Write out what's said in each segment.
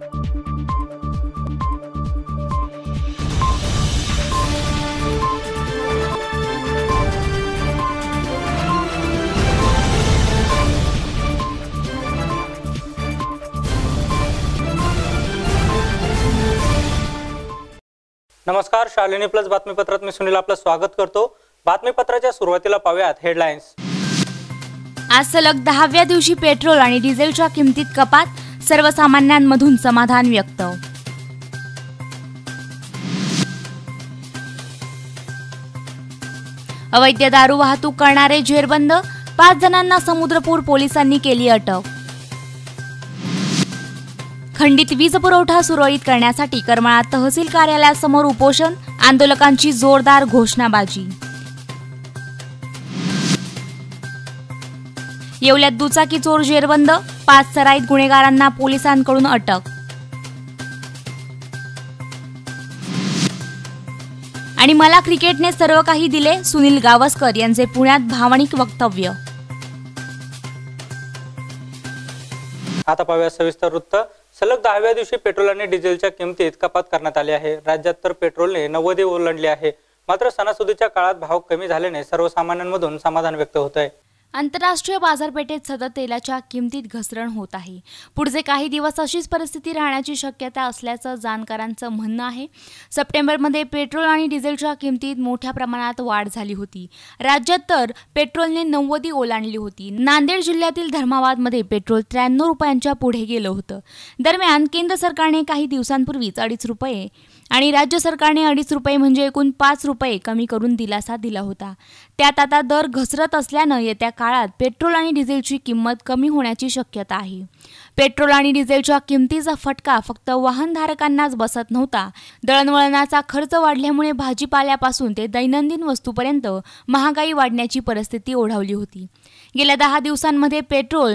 नमस्कार, शालिनी प्लस बातमीपत्रात मी सुनील आपलं स्वागत करतो। बातमीपत्राच्या सुरुवातीला पाहूयात हेडलाईन्स। आज सलग 10व्या दिवशी पेट्रोल आणि डिझेलच्या किमतीत कपात, सर्वसामान्यांमधून समाधान व्यक्त। अवैध दारू वाहतूक करणारे जेरबंद, 5 जणांना समुद्रपूर पोलिसांनी केली अटक। खंडित वीज पुरवठा सुरळीत करण्यासाठी करमाळा तहसील कार्यालयासमोर उपोषण, आंदोलकांची जोरदार घोषणाबाजी। येवल्यात दुचाकी चोर जेरबंद, 5 सराईत गुन्हेगारांना पोलिसांकडून अटक। आणि मला क्रिकेटने सर्व काही दिले, सुनील गावस्कर यांचे पुण्यात भावनिक वक्तव्य। आता पाहूया सविस्तर वृत्त। सलग 10व्या दिवशी पेट्रोल आणि डिझेलच्या किमतीत कपात करण्यात आली आहे। राज्यात तर पेट्रोलने 90 ओलांडले आहे, मात्र सणासुदीच्या काळात भाव कमी झाल्याने सर्वसामान्यांमधून समाधान व्यक्त होत आहे। आंतरराष्ट्रीय बाजारपेठेत सतत तेलाच्या किमतीत घसरण होत आहे। पुढचे काही दिवस अशीच परिस्थिती राहण्याची शक्यता असल्याचं जाणकारांचं म्हणणं आहे। सप्टेंबरमध्ये पेट्रोल आणि डिझेलच्या किमतीत मोठ्या प्रमाणात वाढ झाली होती। राज्यात तर पेट्रोलने 90 ओलांडली होती। नांदेड जिल्ह्यातील धर्माबादमध्ये पेट्रोल 93 रुपयांच्या पुढे गेलं होतं। दरम्यान केंद्र सरकारने काही दिवसांपूर्वीच 2.5 रुपये आणि राज्य सरकारने 2.5 रुपये म्हणजे एकूण 5 रुपये कमी करून दिलासा दिला होता। त्यात आता दर घसरत असल्यानं येत्या काळात पेट्रोल आणि डिझेलची किंमत कमी होण्याची शक्यता आहे। पेट्रोल आणि डिझेलच्या किमतीचा फटका फक्त वाहनधारकांनाच बसत नव्हता। दळणवळणाचा खर्च वाढल्यामुळे भाजीपाल्यापासून ते दैनंदिन वस्तूपर्यंत महागाई वाढण्याची परिस्थिती ओढावली होती। गेल्या 10 दिवसांमध्ये पेट्रोल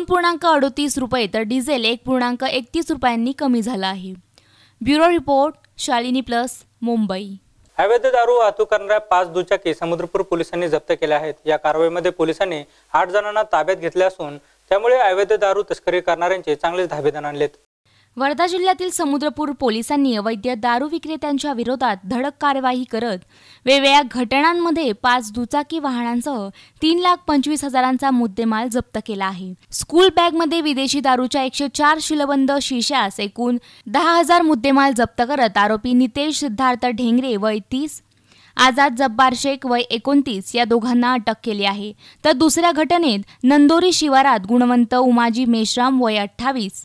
2.38 रुपये तर डिझेल 1.31 रुपयांनी कमी झालं आहे। Bureau report, Shalini plus, Mumbai. अवैध दारू वाहतूक करणाऱ्या 5 दुचाकी समुद्रपूर पोलिसांनी जप्त केल्या आहेत। या कारवाईमध्ये पोलिसांनी 8 जणांना ताब्यात घेतले असून त्यामुळे अवैध दारू तस्करी करणाऱ्यांचे चांगलेच धाबेदन आणलेत। वर्धा जिल्ह्यातील समुद्रपूर पोलिसांनी अवैध दारू विक्रेत्यांच्या विरोधात धडक कार्यवाही करत वेगवेगळ्या घटनांमध्ये 5 दुचाकी वाहनांसह 3,25,000चा मुद्देमाल जप्त केला आहे। स्कूल बॅगमध्ये विदेशी दारूच्या 104 शिलबंद शिशास एकूण 10,000 मुद्देमाल जप्त करत आरोपी नितेश सिद्धार्थ ढेंगरे वय 30, आझाद जब्बार शेख वय 29 या दोघांना अटक केली आहे। तर दुसऱ्या घटनेत नंदोरी शिवारात गुणवंत उमाजी मेश्राम वय 28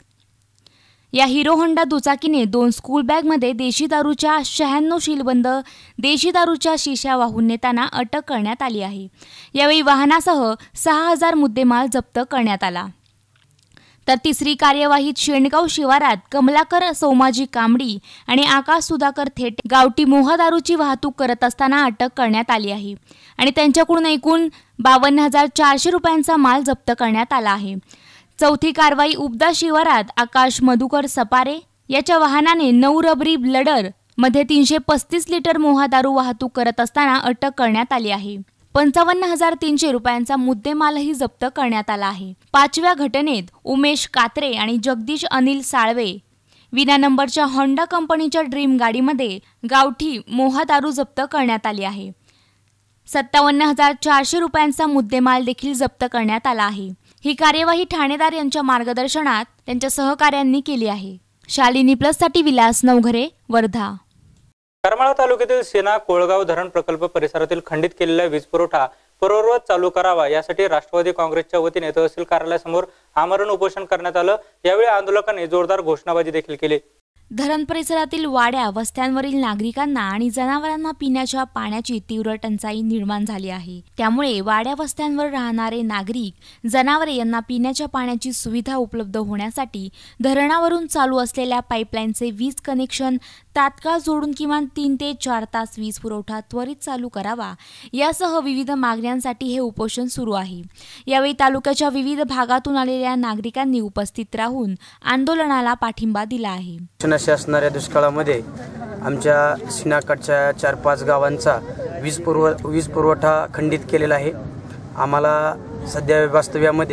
या हिरो होंडा दुचाकीने 2 स्कूल बॅगमध्ये देशी दारूच्या 96 शिलबंद देशी दारूच्या शिशा वाहून नेताना अटक करण्यात आली आहे। यावेळी वाहनासह 6,000 मुद्देमाल जप्त करण्यात आला। तर तिसरी कार्यवाहीत शेणगाव शिवारात कमलाकर सोमाजी कांबडी आणि आकाश सुधाकर थेटे गावठी मोहदारूची वाहतूक करत असताना अटक करण्यात आली आहे आणि त्यांच्याकडून एकूण 52,400 रुपयांचा माल जप्त करण्यात आला आहे। चौथी कारवाई उपदा शिवारात आकाश मधुकर सपारे याच्या वाहनाने 9 रबरी ब्लडर मध्ये 335 लिटर मोहादारू वाहतूक करत असताना अटक करण्यात आली आहे। 55,300 रुपयांचा मुद्देमालही जप्त करण्यात आला आहे। 5व्या घटनेत उमेश कात्रे आणि जगदीश अनिल साळवे विना नंबरच्या होंडा कंपनीच्या ड्रीम गाडीमध्ये गावठी मोहादारू जप्त करण्यात आली आहे। 57,400 रुपयांचा मुद्देमाल देखील जप्त करण्यात आला आहे। ही कार्यवाही ठाणेदार यांच्या मार्गदर्शनात त्यांच्या सहकाऱ्यांनी केली आहे। शालिनी प्लस साठी विलास नवघरे, वर्धा। करमाळा तालुक्यातील सेना कोळगाव धरण प्रकल्प परिसरातील खंडित केलेला वीज पुरवठा पूर्ववत चालू करावा यासाठी राष्ट्रवादी काँग्रेसच्या वतीने तहसील कार्यालयासमोर आमरण उपोषण करण्यात आलं। यावेळी आंदोलकांनी जोरदार घोषणाबाजी देखील केली। धरण परिसरातील वाड्या वस्त्यांवरील नागरिकांना आणि जनावरांना पिण्याच्या पाण्याची तीव्र टंचाई निर्माण झाली आहे। त्यामुळे वाड्या वस्त्यांवर राहणारे नागरिक, जनावरे यांना पिण्याच्या पाण्याची सुविधा उपलब्ध होण्यासाठी धरणावरून चालू असलेल्या पाईपलाईनचे वीज कनेक्शन तात्काळ जोडून किमान 3 ते 4 तास वीज पुरवठा त्वरित चालू करावा यासह विविध मागण्यांसाठी हे उपोषण सुरू आहे। यावेळी तालुक्याच्या विविध भागातून आलेल्या नागरिकांनी उपस्थित राहून आंदोलनाला पाठिंबा दिला आहे। असणाऱ्या दुष्काळामध्ये आमच्या सीनाकाठच्या 4-5 गावांचा वीज पुरवठा खंडित केलेला आहे। आम्हाला सध्या वास्तव्यामध्ये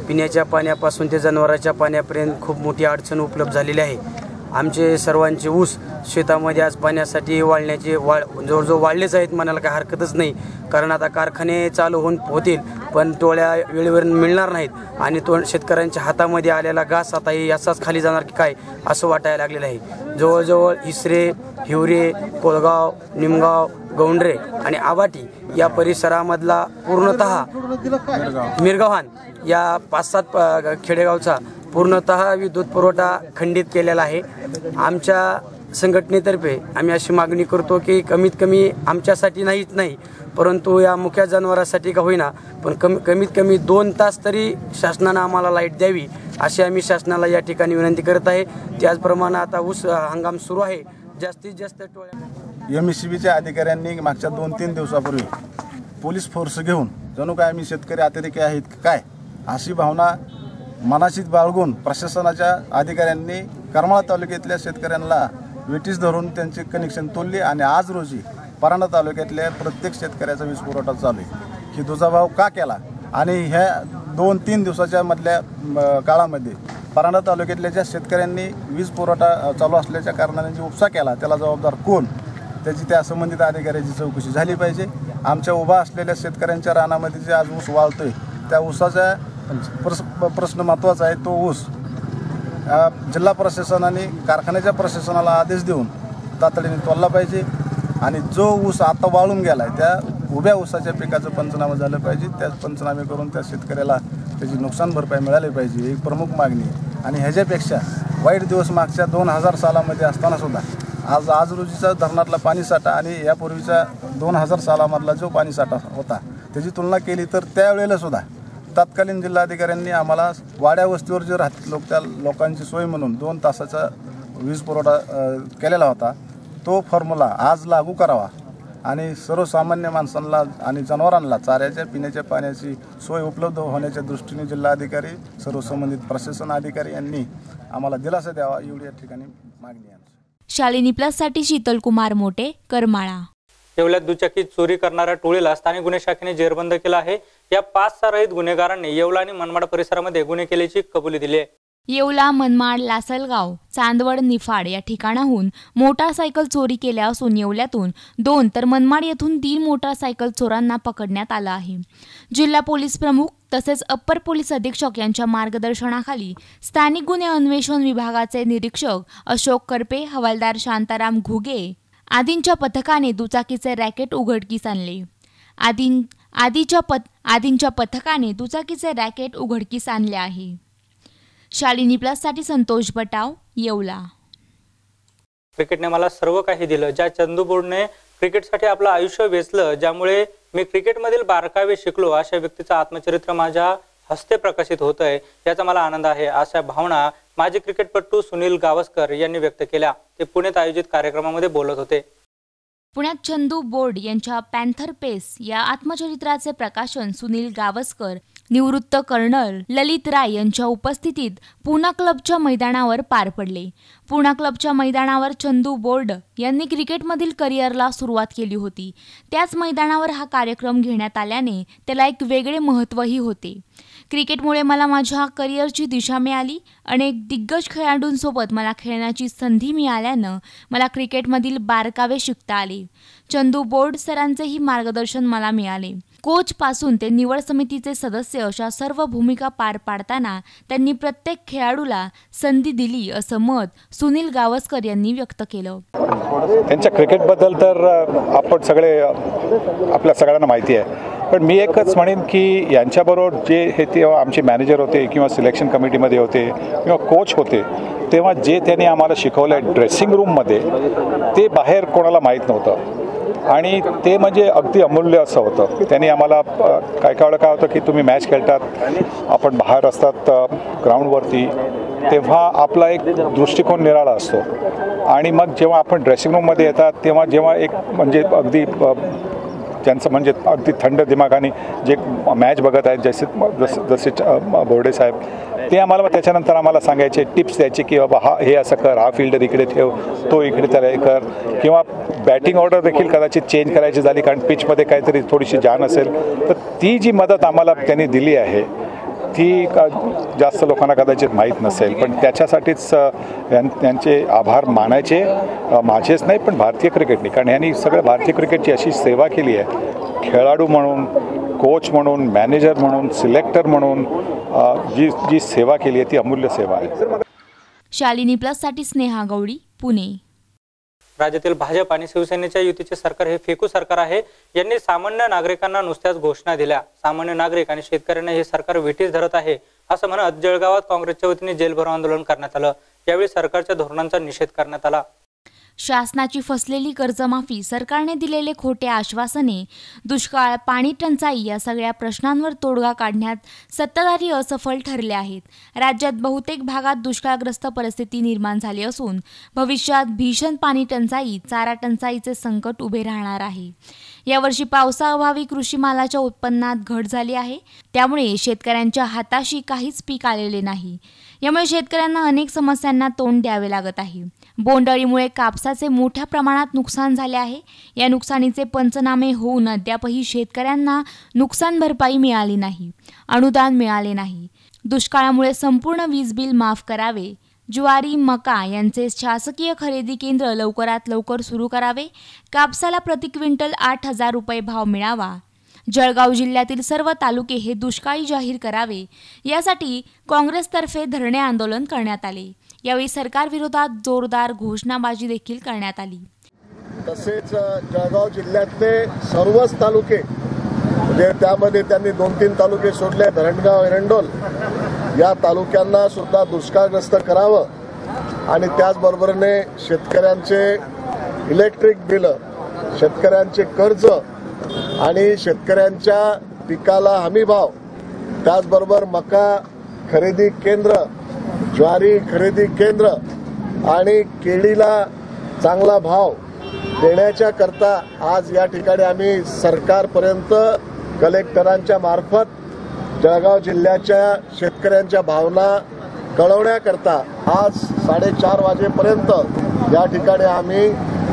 पिण्याच्या पाण्यापासून ते जनावरांच्या पाण्यापर्यंत खूप मोठी अडचण उपलब्ध झालेली आहे। आमचे सर्वांचे ऊस शेतामध्ये आज पाण्यासाठी वाळण्याचे जवळजवळ वाढलेच आहेत म्हणायला काही हरकतच नाही, कारण आता कारखाने चालू होतील पण टोळ्या वेळेवर मिळणार नाहीत आणि शेतकऱ्यांच्या हातामध्ये आलेला घास आता याचाच खाली जाणार की काय असं वाटायला लागलेलं आहे। जवळजवळ हिसरे, हिवरे, कोळगाव, निमगाव, गौंडरे आणि आवाटी या परिसरामधला पूर्णतः मिरगावान या 5-7 खेडेगावचा पूर्णतः विद्युत पुरवठा खंडित केलेला आहे। आमच्या संघटनेतर्फे आम्ही अशी मागणी करतो की कमीत कमी आमच्यासाठी नाही परंतु या मुख्य जनावरांसाठी का होईना पण कमीत कमी 2 तास तरी शासनानं आम्हाला लाईट द्यावी अशी आम्ही शासनाला या ठिकाणी विनंती करत आहे। त्याचप्रमाणे आता ऊस हंगाम सुरू आहे। जास्तीत जास्त टोळ्या एमएससीबीच्या अधिकाऱ्यांनी मागच्या 2-3 दिवसापूर्वी पोलीस फोर्स घेऊन जणू काय आम्ही शेतकरी अतिरेकी आहेत काय अशी भावना मनाशीत बाळगून प्रशासनाच्या अधिकाऱ्यांनी करमाळा तालुक्यातल्या शेतकऱ्यांना वेटीस धरून त्यांचे कनेक्शन तोडले आणि आज रोजी परांडा तालुक्यातल्या प्रत्येक शेतकऱ्याचा वीज पुरवठा चालू आहे। की दुजाभाव का केला आणि ह्या 2-3 दिवसाच्या मधल्या काळामध्ये परांडा तालुक्यातल्या ज्या शेतकऱ्यांनी वीज पुरवठा चालू असल्याच्या कारणाने जो उपसा केला त्याला जबाबदार कोण, त्याची त्या संबंधित अधिकाऱ्याची चौकशी झाली पाहिजे। आमच्या उभा असलेल्या शेतकऱ्यांच्या रानामध्ये जे आज ऊस वाळतोय त्या ऊसाचा प्रश्न महत्त्वाचा आहे। तो ऊस जिल्हा प्रशासनाने कारखान्याच्या प्रशासनाला आदेश देऊन तातडीने तोडला पाहिजे आणि जो ऊस आता वाळून गेला आहे त्या उभ्या ऊसाच्या पिकाचं पंचनामा झालं पाहिजे। त्याच पंचनामे करून त्या शेतकऱ्याला त्याची नुकसान भरपाई मिळाली पाहिजे, एक प्रमुख मागणी आहे। आणि ह्याच्यापेक्षा वाईट दिवस मागच्या 2000 सालामध्ये असताना सुद्धा आज रोजीचा धरणातला पाणीसाठा आणि यापूर्वीचा 2000 सालामधला जो पाणीसाठा होता त्याची तुलना केली तर त्यावेळेला सुद्धा तत्कालीन जिल्हाधिकाऱ्यांनी आम्हाला वाड्या वस्तीवर जे राहतात त्या लोकांची सोय म्हणून 2 तासाचा वीज पुरवठा केलेला होता। तो फॉर्म्युला आज लागू करावा आणि सर्वसामान्य माणसांना आणि जनावरांना चाऱ्याच्या पिण्याच्या पाण्याची सोय उपलब्ध होण्याच्या दृष्टीने जिल्हाधिकारी सर्व संबंधित प्रशासन अधिकारी यांनी आम्हाला दिलासा द्यावा एवढी या ठिकाणी मागणी आहे। शालिनी प्लससाठी शीतल कुमार मोटे, करमाळा। येवल्यात दुचाकी चोरी करणाऱ्या टोळीला स्थानिक गुन्हे शाखेने जेरबंद केला आहे। या 5 रहित गुन्हेगारांनी येवला आणि मनमाड परिसरामध्ये गुन्हे केल्याची कबुली दिली आहे। येवला, मनमाड, लासलगाव, चांदवड, निफाड या ठिकाणाहून मोटारसायकल चोरी केल्या असून येवल्यातून 2 तर मनमाड येथून 3 मोटारसायकल चोरांना पकडण्यात आलं आहे। जिल्हा पोलीस प्रमुख तसेच अप्पर पोलीस अधीक्षक यांच्या मार्गदर्शनाखाली स्थानिक गुन्हे अन्वेषण विभागाचे निरीक्षक अशोक करपे, हवालदार शांताराम घुगे आदींच्या पथकाने दुचाकीचे रॅकेट उघडकीस आणले। आदींच्या पथकाने दुचाकीचे रॅकेट उघडकीस आणले आहे। शालिनी प्लससाठी संतोष बटाव, येवला। क्रिकेटने मला सर्व काही दिलं। ज्या चंदू बोर्डने क्रिकेटसाठी आपलं आयुष्य वेचलं, ज्यामुळे मी क्रिकेटमधील बारकावे शिकलो, अशा व्यक्तीचं आत्मचरित्र माझ्या हस्ते प्रकाशित होत आहे, याचा मला आनंद आहे, अशा भावना माजी क्रिकेटपटू सुनील गावस्कर यांनी व्यक्त केल्या। ते पुण्यात आयोजित कार्यक्रमामध्ये बोलत होते। पुण्यात चंदू बोर्ड यांच्या पॅन्थर पेस या आत्मचरित्राचे प्रकाशन सुनील गावस्कर, निवृत्त कर्नल ललित राय यांच्या उपस्थितीत पूना क्लबच्या मैदानावर पार पडले। पूना क्लबच्या मैदानावर चंदू बोर्ड यांनी क्रिकेटमधील करिअरला सुरुवात केली होती। त्याच मैदानावर हा कार्यक्रम घेण्यात आल्याने त्याला एक वेगळे महत्त्वही होते। क्रिकेटमुळे मला माझ्या करिअरची दिशा मिळाली। अनेक दिग्गज खेळाडूंसोबत मला खेळण्याची संधी मिळाल्यानं मला क्रिकेटमधील बारकावे शिकता आले। चंदू बोर्ड सरांचेही मार्गदर्शन मला मिळाले। कोच पासून ते निवड समितीचे सदस्य अशा सर्व भूमिका पार पाडताना त्यांनी प्रत्येक खेळाडूला संधी दिली, असं मत सुनील गावस्कर यांनी व्यक्त केलं। त्यांच्या क्रिकेटबद्दल तर आपण सगळे आपल्या सगळ्यांना माहिती आहे, पण मी एकच म्हणेन की यांच्याबरोबर जे हे तेव्हा आमचे मॅनेजर होते किंवा सिलेक्शन कमिटीमध्ये होते किंवा कोच होते, तेव्हा जे त्यांनी आम्हाला शिकवलं आहे ड्रेसिंग रूममध्ये, ते बाहेर कोणाला माहीत नव्हतं आणि ते म्हणजे अगदी अमूल्य असं होतं। त्यांनी आम्हाला काय काय वेळा काय होतं की तुम्ही मॅच खेळतात, आपण बाहेर असतात ग्राउंडवरती, तेव्हा आपला एक दृष्टिकोन निराळा असतो आणि मग जेव्हा आपण ड्रेसिंग रूममध्ये येतात तेव्हा जेव्हा एक म्हणजे अगदी ज्यांचं म्हणजे अगदी थंड दिमागाने जे मॅच बघत आहेत, जसे बोर्डे साहेब, ते आम्हाला त्याच्यानंतर आम्हाला सांगायचे, टिप्स द्यायचे की बाबा हे असं कर, हा फिल्डर इकडे ठेव, तो इकडे त्याला कर, किंवा बॅटिंग ऑर्डर देखील कदाचित चेंज करायची झाली कारण पिचमध्ये काहीतरी थोडीशी जान असेल तर ती जी मदत आम्हाला त्यांनी दिली आहे ती जास्त लोकांना कदाचित माहीत नसेल, पण त्याच्यासाठीच त्यांचे आभार मानायचे, माझेच नाही पण भारतीय क्रिकेटने, कारण यांनी सगळं भारतीय क्रिकेटची अशी सेवा केली आहे, खेळाडू म्हणून, कोच म्हणून, मॅनेजर म्हणून, सिलेक्टर म्हणून जी सेवा केली आहे ती अमूल्य सेवा आहे. शालिनी प्लससाठी स्नेहा गौडी, पुणे. राज्यातील भाजप आणि शिवसेनेच्या युतीचे सरकार हे फेकू सरकार आहे. यांनी सामान्य नागरिकांना नुसत्याच घोषणा दिल्या. सामान्य नागरिक आणि शेतकऱ्यांना हे सरकार विठीस धरत आहे असं म्हणत जळगावात काँग्रेसच्या वतीने जेलभरो आंदोलन करण्यात आलं. यावेळी सरकारच्या धोरणांचा निषेध करण्यात आला. शासनाची फसलेली कर्जमाफी, सरकारने दिलेले खोटे आश्वासने, दुष्काळ, पाणी टंचाई या सगळ्या प्रश्नांवर तोडगा काढण्यात सत्ताधारी असफल ठरले आहेत. राज्यात बहुतेक भागात दुष्काळग्रस्त परिस्थिती निर्माण झाली असून भविष्यात भीषण पाणी टंचाई, चारा टंचाईचे संकट उभे राहणार आहे. यावर्षी पावसाअभावी कृषी मालाच्या उत्पन्नात घट झाली आहे. त्यामुळे शेतकऱ्यांच्या हाताशी काहीच पीक आलेले नाही. यामुळे शेतकऱ्यांना अनेक समस्यांना तोंड द्यावे लागत आहे. बोंडअळीमुळे कापसाचे मोठ्या प्रमाणात नुकसान झाले आहे. या नुकसानीचे पंचनामे होऊन अद्यापही शेतकऱ्यांना नुकसान भरपाई मिळाली नाही, अनुदान मिळाले नाही. दुष्काळामुळे संपूर्ण वीज बिल माफ करावे. ज्वारी, मका यांचे शासकीय खरेदी केंद्र लवकरात लवकर सुरू करावे. कापसाला प्रति क्विंटल 8,000 रुपये भाव मिळावा. जळगाव जिल्ह्यातील सर्व तालुके हे दुष्काळी जाहीर करावे. यासाठी काँग्रेसतर्फे धरणे आंदोलन करण्यात आले. यावेळी सरकारविरोधात जोरदार घोषणाबाजी देखील करण्यात आली. तसेच जळगाव जिल्ह्यातले सर्वच तालुके, म्हणजे त्यामध्ये त्यांनी 2-3 तालुके सोडले, धरणगाव, एरंडोल या तालुक्यांना सुद्धा दुष्काळग्रस्त करावं आणि त्याचबरोबरीने शेतकऱ्यांचे इलेक्ट्रिक बिलं, शेतकऱ्यांचे कर्ज आणि शेतकऱ्यांच्या पिकाला हमी भाव, त्याचबरोबर मका खरेदी केंद्र, ज्वारी खरेदी केंद्र आणि केळीला चांगला भाव देण्याच्या करता आज या ठिकाणी आम्ही सरकारपर्यंत कलेक्टरांच्या मार्फत जळगाव जिल्ह्याच्या शेतकऱ्यांच्या भावना कळवण्याकरता आज 4:30 वाजेपर्यंत या ठिकाणी आम्ही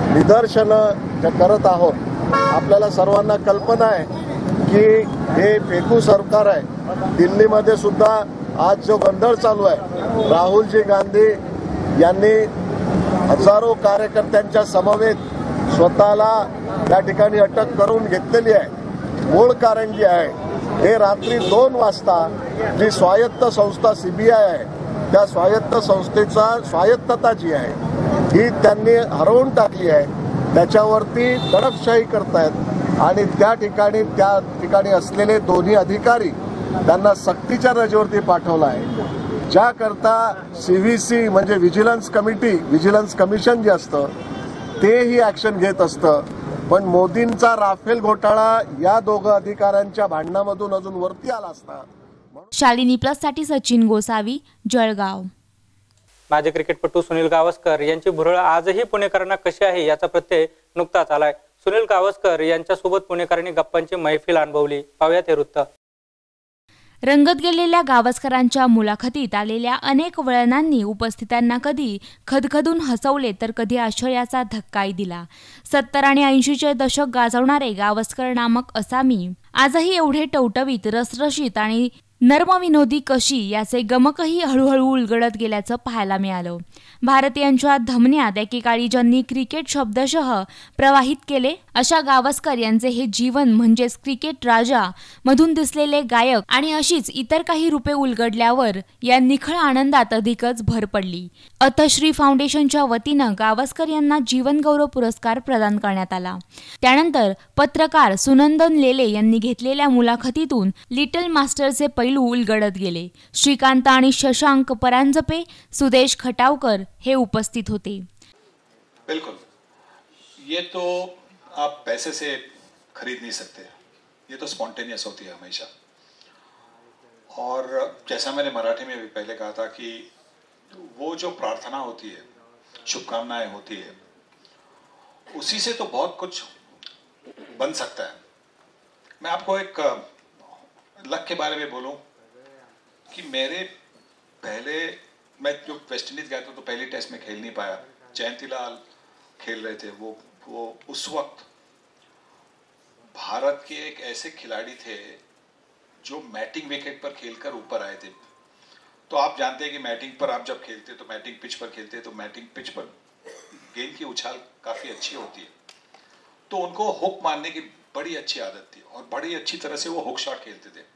निदर्शनं करत आहोत. आपल्याला सर्वांना कल्पना आहे की हे फेकू सरकार आहे. दिल्लीमध्ये सुद्धा आज जो गोंधळ चालू आहे, राहुलजी गांधी यांनी हजारो कार्यकर्त्यांच्या समवेत स्वतःला या ठिकाणी अटक करून घेतलेली आहे. मूळ कारण जे आहे हे रात्री 2 वाजता जी स्वायत्त संस्था CBI आहे, त्या स्वायत्त संस्थेचा स्वायत्तता जी आहे ही त्यांनी हरवून टाकली आहे. त्याच्यावरती दडपशाही करतायत आणि त्या ठिकाणी असलेले दोन्ही अधिकारी त्यांना सक्तीच्या रजेवरती पाठवलं आहे. ज्याकरता CVC म्हणजे व्हिजिलन्स कमिशन जे असतं तेही ॲक्शन घेत असतं. पण मोदींचा राफेल घोटाळा या दोघं अधिकाऱ्यांच्या भांडणामधून अजून वरती आला असता. शालिनी प्लससाठी सचिन गोसावी, जळगाव. माजी क्रिकेटपटू सुनील गावस्कर यांची भुरळ आजही पुणेकरांना कशी आहे याचा प्रत्यय नुकताच आलाय. सुनील गावस्कर यांच्यासोबत पुणेकरांनी गप्पांची मैफिल अनुभवली. पाहूयात हे वृत्त. रंगत गेलेल्या गावस्करांच्या मुलाखतीत आलेल्या अनेक वळणांनी उपस्थितांना कधी खदखदून हसवले तर कधी आश्चर्याचा धक्काही दिला. 70 आणि 80चे दशक गाजवणारे गावस्कर नामक असामी आजही एवढे टवटवीत, रसरशीत आणि नर्मविनोदी कशी याचे गमकही हळूहळू उलगडत गेल्याचं पाहायला मिळालं. भारतीयांच्या धमन्यात एकेकाळी ज्यांनी क्रिकेट शब्दशः प्रवाहित केले अशा गावस्कर यांचे हे जीवन म्हणजेच क्रिकेट राजा मधून दिसलेले गायक आणि अशीच इतर काही रूपे उलगडल्यावर या निखळ आनंदात अधिकच भर पडली. अथश्री फाउंडेशनच्या वतीनं गावस्कर यांना जीवनगौरव पुरस्कार प्रदान करण्यात आला. त्यानंतर पत्रकार सुनंदन लेले यांनी घेतलेल्या मुलाखतीतून लिटल मास्टरचे पैलू उलगडत गेले. श्रीकांत आणि शशांक परांजपे, सुदेश खटावकर हे उपस्थित होते. बिल्कुल, ये तो आप पैसे से खरीद नहीं सकते. ये तो स्पॉन्टेनियस होती है हमेशा. और जैसा मैंने मराठी में भी पहले कहा था कि वो जो प्रार्थना होती है, शुभकामनाएं होती है, उसी से तो बहुत कुछ बन सकता है. मैं आपको एक लक के बारे में बोलूं कि मेरे पहले मैं जो वेस्ट इंडीज गया था तो पहली टेस्ट में खेल नहीं पाया. जयंतीलाल खेल रहे थे. वो उस वक्त भारत के एक ऐसे खिलाड़ी थे जो मैटिंग विकेट पर खेलकर ऊपर आए थे। तो आप जानते हैं कि मैटिंग पर आप जब खेलते तो मैटिंग पिच पर खेलते तो मैटिंग पिच पर गेंद की उछाल काफी अच्छी होती है, तो उनको हुक मारने की बड़ी अच्छी आदत थी और बड़ी अच्छी तरह से वो हुक शॉट खेलते थे।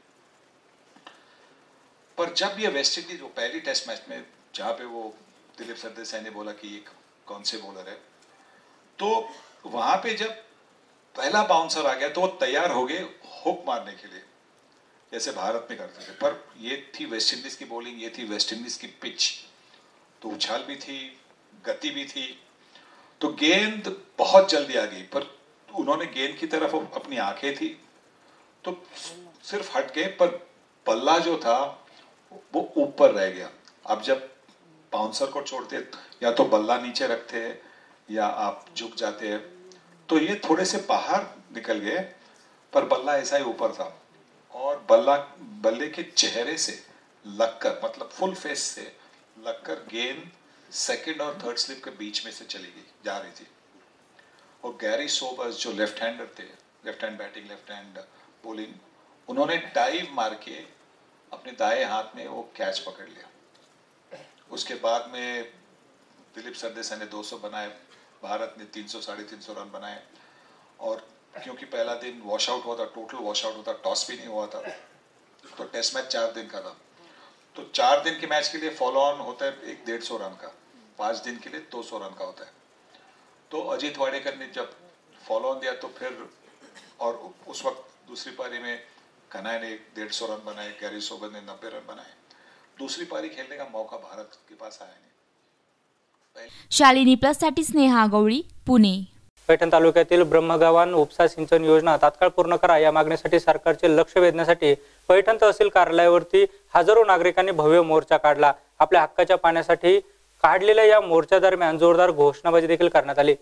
पर जब ये वेस्ट इंडीज वो पहली टेस्ट मैच में जहां पे वो दिलीप सरदेसाई ने बोला कि ये कौन से बॉलर है, तो वहां पे जब पहला बाउंसर आ गया तो वो तैयार हो गए हुक मारने के लिए, जैसे भारत में करते थे। पर ये थी वेस्ट इंडीज की बॉलिंग, ये थी वेस्ट इंडीज की पिच, तो उछाल भी थी, गति भी थी, तो गेंद बहुत जल्दी आ गई। पर उन्होंने गेंद की तरफ अपनी आंखें थी तो सिर्फ हट गए, पर बल्ला जो था वो ऊपर रह गया। अब जब बाउंसर को छोड़ते या तो बल्ला नीचे रखते हैं या आप झुक जाते हैं, तो ये थोड़े से बाहर निकल गए, पर बल्ला ऐसा ही ऊपर था और बल्ले के चेहरे से लगकर, मतलब फुल फेस से लगकर गेंद सेकंड और थर्ड स्लिप के बीच में से चली गई, जा रही थी। और गैरी सोबर्स जो लेफ्ट हैंडर थे, left hand batting, left hand bowling, उन्होंने डाइव मार के अपने दाएं हाथ में वो कैच पकड़ लिया। उसके बाद में दिलीप सरदेसाई ने 200 बनाए, भारत ने 300 साढ़े 300 रन बनाए। और क्योंकि पहला दिन वॉश आउट हुआ था, टोटल वॉश आउट हुआ था, टॉस भी नहीं हुआ था, तो टेस्ट मैच 4 दिन का था, तो 4 दिन के मैच के लिए फॉलो ऑन होता है 150 रन का, 5 दिन के लिए 200 रन का होता है। तो अजीत वाडेकर ने जब फॉलो ऑन दिया तो फिर, और उस वक्त दूसरी पारी में कनाई ने 150 रन बनाए, गैरी सोबर ने 90 रन बनाए। दूसरी पारी खेलने का मौका भारत के पास आया नहीं। शालिनी प्लस साठी स्नेहा गवळी, पुणे। पैठण तालुक्यातील ब्रह्मगावान उपसा सिंचन योजना तात्काळ पूर्ण करा या मागणीसाठी सरकारचे लक्ष वेधण्यासाठी पैठण तहसील कार्यालयावरती हजारो नागरिकांनी भव्य मोर्चा काढला। आपल्या हक्काच्या पाण्यासाठी काढलेल्या या मोर्चा दरम्यान जोरदार घोषणाबाजी देखील करण्यात आली।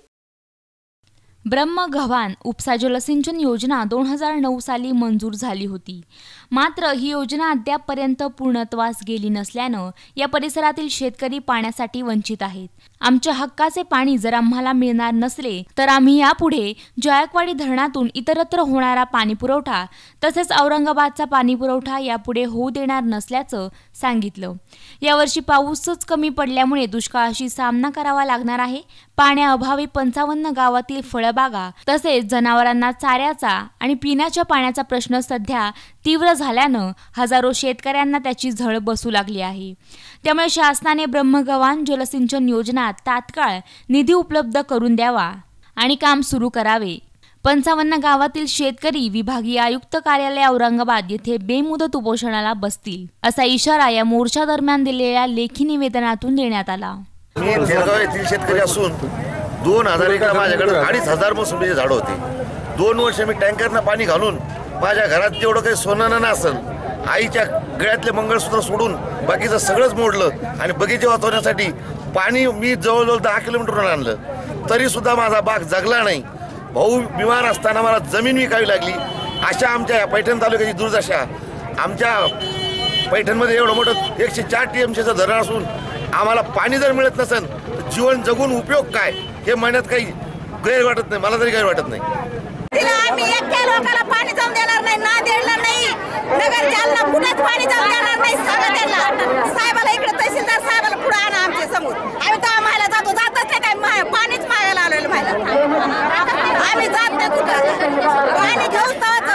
ब्रह्मगव्हाण उपसा जलसिंचन योजना 2009 साली मंजूर झाली होती, मात्र ही योजना अद्यापपर्यंत पूर्णत्वास गेली नसल्यानं या परिसरातील शेतकरी पाण्यासाठी वंचित आहेत। आमच्या हक्काचे पाणी जर आम्हाला मिळणार नसले तर आम्ही यापुढे जायकवाडी धरणातून इतरत्र होणारा पाणीपुरवठा तसेच औरंगाबादचा पाणीपुरवठा यापुढे होऊ देणार नसल्याचं सांगितलं। यावर्षी पाऊसच कमी पडल्यामुळे दुष्काळाशी सामना करावा लागणार आहे। पाण्याअभावी 55 गावातील फळबागा तसेच जनावरांना चाऱ्याचा आणि पिण्याच्या पाण्याचा प्रश्न सध्या तीव्र झाल्यानं हजारो शेतकऱ्यांना त्याची झळ बसू लागली आहे। त्यामुळे शासनाने ब्रह्मगव्हाण जलसिंचन योजना तात्काळ निधी उपलब्ध करून द्यावा आणि काम सुरू करावे। 55 गावातील शेतकरी विभागीय आयुक्त कार्यालय औरंगाबाद येथे बेमुदत उपोषणाला बसतील, असा इशारा या मोर्चा दरम्यान दिलेल्या लेखी निवेदनातून देण्यात आला। मी तेलगाव येथील शेतकरी असून 2000 एकर माझ्याकडे 2500 मोसंबीचे झाड होते। 2 वर्ष मी टँकरनं पाणी घालून माझ्या घरात जेवढं काही सोनं नसेल, आईच्या गळ्यातले मंगळसूत्र सोडून बाकीचं सगळंच मोडलं आणि बगीचे वाचवण्यासाठी पाणी मी जवळजवळ 10 किलोमीटरवरून आणलं, तरी सुद्धा माझा बाग जगला नाही। भाऊ बिमार असताना मला जमीन विकावी लागली। अशा आमच्या पैठण तालुक्याची दुर्दशा। आमच्या पैठणमध्ये एवढं मोठं 104 TMCचं धरण असून आम्हाला पाणी जर मिळत नसेल तर जीवन जगून उपयोग काय, हे म्हणण्यात काही गैर वाटत नाही, मला तरी गैर वाटत नाही। आम्ही एकट्या लोकांना पाणी जाऊन देणार नाही, नांदेडला नाही, नगर जालना कुठेच पाणी जाऊन देणार नाही। सांगा त्यांना, साहेबाला इकडे तहसीलदार साहेबाला पुढे आणा आमच्या समोर। आम्ही तर आम्हाला जातो, जातच नाही, काय पाणीच मागायला आलेलं माहिती, आम्ही जात नाही कुठं, पाणी घेऊन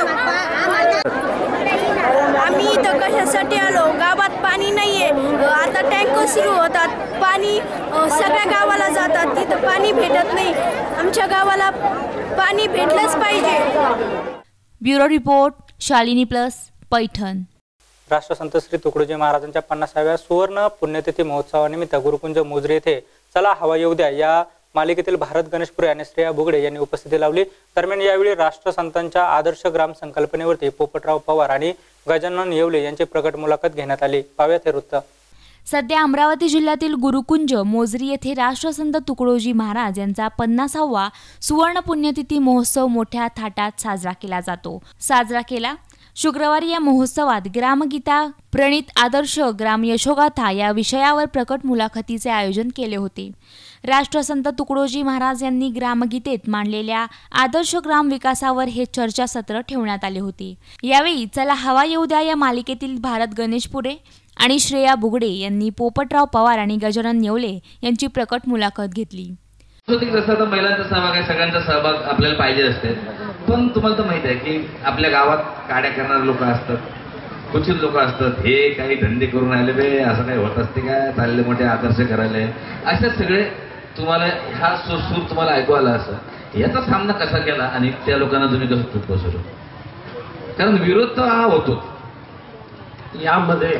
आम्ही इथं कशासाठी आलो? गावात पाणी नाहीये, आता टँकर सुरू होतात, पाणी सगळ्या गावाला जातात, तिथं पाणी भेटत नाही। आमच्या गावाला पाणी भेटलंच पाहिजे। Bureau report, Shalini plus, Paithan. राष्ट्रसंत श्री तुकडोजी महाराजांच्या 50व्या सुवर्ण पुण्यतिथी महोत्सवानिमित्त गुरुकुंज मोजरी येथे चला हवा येऊ द्या या मालिकेतील भारत गणेशपुरे आणि श्रेया बुगडे यांनी उपस्थिती लावली। दरम्यान यावेळी राष्ट्रसंतांच्या आदर्श ग्राम संकल्पनेवरती पोपटराव पवार आणि गजानन येवले यांची प्रगट मुलाखत घेण्यात आली। पाहूयात हे वृत्त। सध्या अमरावती जिल्ह्यातील गुरुकुंज मोजरी येथे राष्ट्रसंत तुकडोजी महाराज यांचा 50वा सुवर्ण पुण्यतिथी महोत्सव मोठ्या थाटात साजरा केला जातो। शुक्रवारी या महोत्सवात ग्रामगीता प्रणित आदर्श ग्राम यशोगाथा या विषयावर प्रकट मुलाखतीचे आयोजन केले होते। राष्ट्रसंत तुकडोजी महाराज यांनी ग्रामगीतेत मांडलेल्या आदर्श ग्राम विकासावर हे चर्चासत्र ठेवण्यात आले होते। यावेळी चला हवा येऊ द्या या मालिकेतील भारत गणेशपुरे आणि श्रेया बुगडे यांनी पोपटराव पवार आणि गजानन नेवले यांची प्रकट मुलाखत घेतली। जसं महिलांचा सहभाग आहे, सगळ्यांचा सहभाग आपल्याला पाहिजे असते, पण तुम्हाला तर माहिती आहे की आपल्या गावात काड्या करणारे लोक असतात, क्वचित लोक असतात हे काही धंदे करून राहिले बे, असं काही होत असते काय, चालले मोठे आदर्श करायला, असे सगळे तुम्हाला हा सूर तुम्हाला ऐकू आला असं। याचा सामना कसा केला आणि त्या लोकांना तुम्ही कसं चूक बसवलं? कारण विरोध तर हा होतो। यामध्ये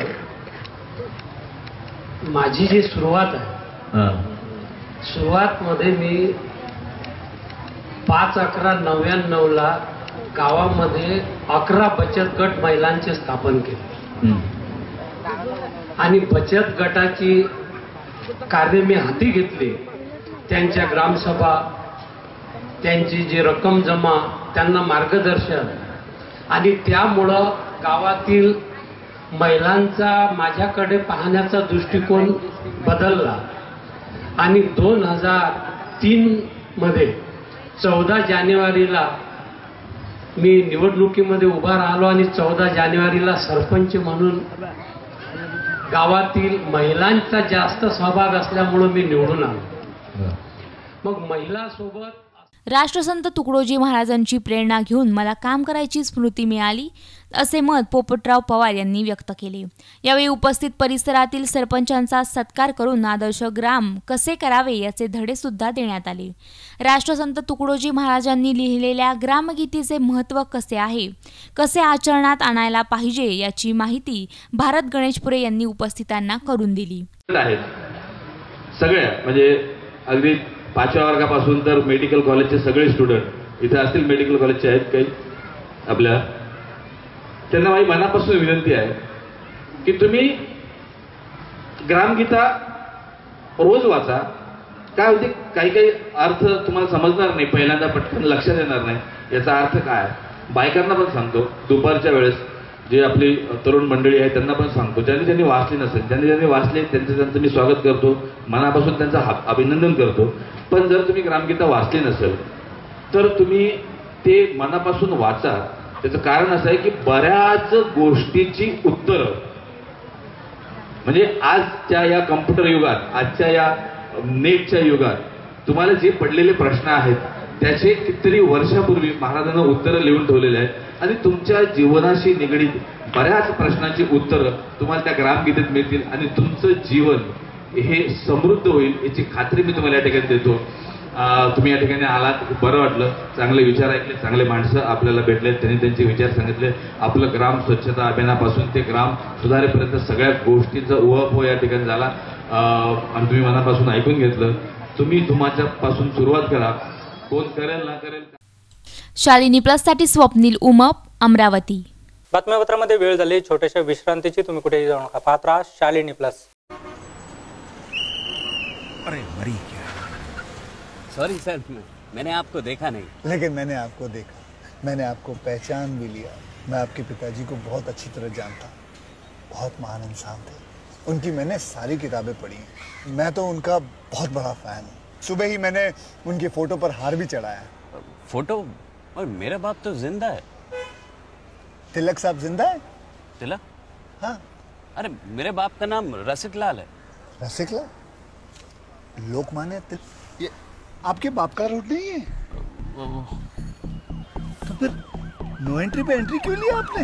माझी जी सुरुवात आहे, सुरुवात मध्ये मी 5/11/99 गावामध्ये 11 बचत गट महिलांचे स्थापन केले आणि बचत गटाची कार्य मी हाती घेतली। त्यांच्या ग्रामसभा, त्यांची जी रक्कम जमा, त्यांना मार्गदर्शन, आणि त्यामुळं गावातील महिलांचा माझ्याकडे पाहण्याचा दृष्टिकोन बदलला आणि 2003 मध्ये 14 जानेवारीला मी निवडणुकीमध्ये उभा राहिलो आणि 14 जानेवारीला सरपंच म्हणून गावातील महिलांचा जास्त सहभाग असल्यामुळे मी निवडून आलो। मग महिला सोबत राष्ट्रसंत तुकडोजी महाराजांची प्रेरणा घेऊन मला काम करायची स्मृती मिळाली, असे मत पोपटराव पवार यांनी व्यक्त केले। यावेळी उपस्थित परिसरातील सरपंचांचा सत्कार करून आदर्श ग्राम कसे करावे याचे धडे सुद्धा देण्यात आले। राष्ट्रसंत तुकडोजी महाराजांनी लिहिलेल्या ग्रामगीतेचे महत्त्व कसे आहे, कसे आचरणात आणायला पाहिजे याची माहिती भारत गणेशपुरे यांनी उपस्थितांना करून दिली। सगळ्या म्हणजे अगदी 5व्या वर्गापासून तर मेडिकल कॉलेजचे सगळे स्टुडंट इथे असतील, मेडिकल कॉलेजचे आहेत काही आपल्या, त्यांना माझी मनापासून विनंती आहे की तुम्ही ग्रामगीता रोज वाचा। काय होते, काही काही अर्थ तुम्हाला समजणार नाही, पहिल्यांदा पटकन लक्षात येणार नाही याचा अर्थ काय। बायकांना पण सांगतो, दुपारच्या वेळेस जे आपली तरुण मंडळी आहे त्यांना पण सांगतो, ज्यांनी वाचली नसेल, ज्यांनी वाचले त्यांचं मी स्वागत करतो, मनापासून त्यांचं अभिनंदन करतो। पण जर तुम्ही ग्रामगीता वाचली नसेल तर तुम्ही ते मनापासून वाचा। त्याचं कारण असं आहे की बऱ्याच गोष्टीची उत्तरं म्हणजे आजच्या या कम्प्युटर युगात, आजच्या या नेटच्या युगात तुम्हाला जे पडलेले प्रश्न आहेत त्याचे कितीतरी वर्षापूर्वी महाराजांना उत्तरं लिहून ठेवलेले आहेत आणि तुमच्या जीवनाशी निगडीत बऱ्याच प्रश्नांची उत्तरं तुम्हाला त्या ग्रामगीतेत मिळतील आणि तुमचं जीवन हे समृद्ध होईल याची खात्री मी तुम्हाला या ठिकाणी देतो। तुम्ही या ठिकाणी आलात, खूप बरं वाटलं, चांगले विचार ऐकले, चांगले माणसं आपल्याला भेटले, त्यांनी त्यांचे विचार सांगितले। आपलं ग्राम स्वच्छता अभियानापासून ते ग्राम सुधारेपर्यंत सगळ्या गोष्टींचा उहापोह या ठिकाणी झाला आणि तुम्ही मनापासून ऐकून घेतलं। तुम्ही तुमच्यापासून सुरुवात करा, कोण करेल ना करेल। शालिनी प्लससाठी स्वप्नील उमप, अमरावती। बातमीपत्रामध्ये वेळ झाली छोट्याशा विश्रांतीची, तुम्ही कुठेही जाऊ नका, पाहत राहा शालिनी प्लस। अरे मरी क्या? सॉरी सर, मैंने आपको देखा नहीं। लेकिन मैंने आपको देखा, मैंने आपको पहचान भी लिया। मैं आपके पिताजी को बहुत अच्छी तरह जानता, बहुत महान इंसान थे, उनकी मैंने सारी किताबें पढ़ी। मैं तो उनका बहुत बड़ा फैन हूँ। सुबह ही मैंने उनकी फोटो पर हार भी चढ़ाया। फोटो? और मेरा बाप तो जिंदा है। तिलक साहब जिंदा है? तिलक? हाँ। अरे मेरे बाप का नाम रसिक लाल है। रसिक लाल? लोकमान्य तिलक? ये आपके बाप का रोड नहीं है? तो फिर नो एंट्री पे एंट्री क्यों लिया आपने?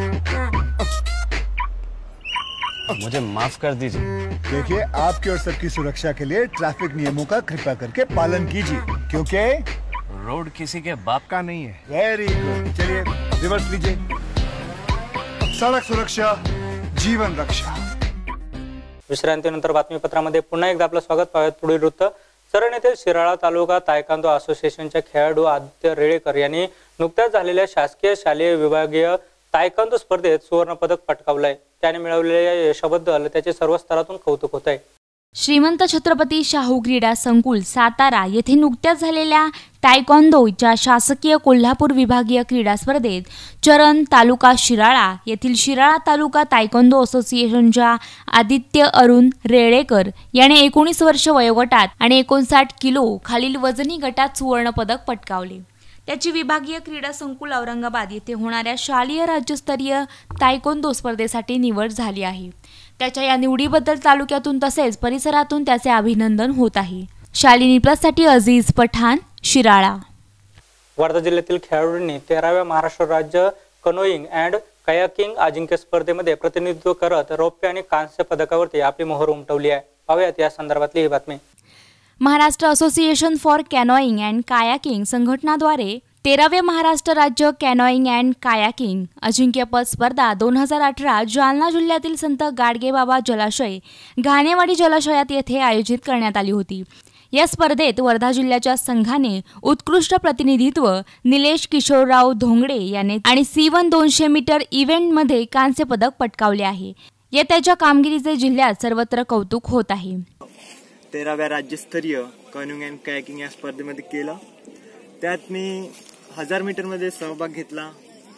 मुझे माफ कर दीजिए। देखिए, आपकी और सबकी सुरक्षा के लिए ट्रैफिक नियमों का कृपया करके पालन कीजिए, क्योंकि रोड किसी के बाप का नहीं है। वेरी गुड, चलिए रिवर्स लीजिए। सड़क सुरक्षा, जीवन रक्षा। विश्रांतीनंतर बातमीपत्रामध्ये पुन्हा एकदा आपलं स्वागत। पाहूयात पुढील वृत्त। चरण येथील शिराळा तालुका तायकांदो असोसिएशनच्या खेळाडू आदित्य रेळेकर यांनी नुकत्याच झालेल्या शासकीय शालेय विभागीय तायकांदो स्पर्धेत सुवर्ण पदक पटकावलंय। त्याने मिळवलेल्या यशाबद्दल त्याचे सर्व स्तरातून कौतुक होत आहे। श्रीमंत छत्रपती शाहू क्रीडा संकुल सातारा येथे नुकत्याच झालेल्या तायक्वांदोच्या शासकीय कोल्हापूर विभागीय क्रीडा स्पर्धेत चरण तालुका शिराळा येथील शिराळा तालुका तायक्वांदो असोसिएशनच्या आदित्य अरुण रेळेकर याने 19 वर्ष वयोगटात आणि 59 किलो खालील वजनी गटात सुवर्ण पदक पटकावले। त्याची विभागीय क्रीडा संकुल औरंगाबाद येथे होणाऱ्या शालेय राज्यस्तरीय तायक्वांदो स्पर्धेसाठी निवड झाली आहे। त्याच्या या निवडीबद्दल तालुक्यातून तसेच परिसरातून त्याचे अभिनंदन होत आहे। शालिनी प्लससाठी अजीज पठाण, शिराळा। वर्धा जिल्ह्यातील खेळाडूंनी 13व्या महाराष्ट्र राज्य कनोईंग अँड कयाकिंग अजिंक्य स्पर्धेमध्ये प्रतिनिधित्व करत रौप्य आणि कांस्य पदकावरती आपली मोहर उमटवली आहे। पाहूयात या संदर्भातली ही बातमी। Maharashtra association for canoeing and kayaking संघटनाद्वारे 13व्या महाराष्ट्र राज्य कॅनोईंग अँड कायाकिंग अजिंक्यपद स्पर्धा 2018 जालना जिल्ह्यातील संत गाडगेबाबा जलाशय घाणेवाडी जलाशयात येथे आयोजित करण्यात आली होती। या स्पर्धेत वर्धा जिल्ह्याच्या संघाने उत्कृष्ट प्रतिनिधित्व निलेश किशोरराव धोंगडे याने आणि C1 200 मीटर इव्हेंटमध्ये कांस्य पदक पटकावले आहे। या त्याच्या कामगिरीचे जिल्ह्यात सर्वत्र कौतुक होत आहे। 13व्या राज्यस्तरीय कॅनोईंग अँड कायाकिंग या स्पर्धेमध्ये केलं। त्यात मी 1000 मीटरमध्ये सहभाग घेतला